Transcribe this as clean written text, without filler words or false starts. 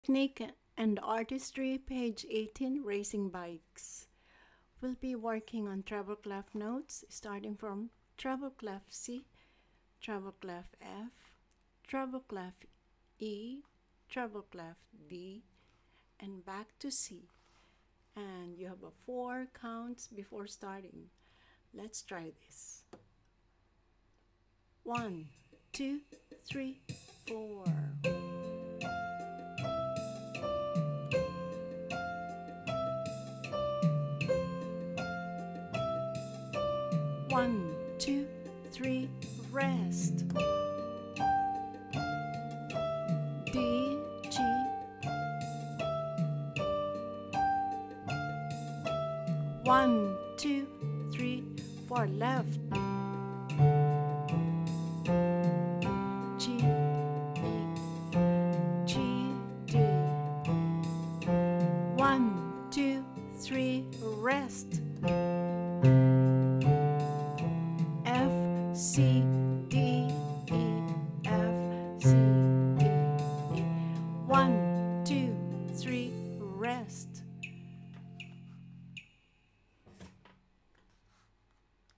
Technique and Artistry, page 18, Racing Bikes. We'll be working on treble clef notes, starting from treble clef C, treble clef F, treble clef E, treble clef D, and back to C. And you have 4 counts before starting. Let's try this. 1, 2, 3, 4. 1, 2, 3, rest. D, G. 1, 2, 3, 4, left. G, E, G, D. 1, 2, 3, rest. F, C, D, E, F, C, D, E. 1, 2, 3, rest.